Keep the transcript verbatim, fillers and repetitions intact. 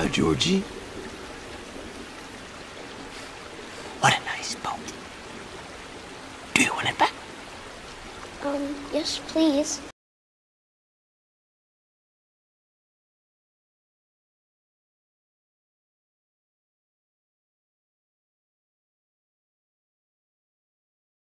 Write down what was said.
Huh, Georgie? What a nice boat. Do you want it back? Um, yes, please.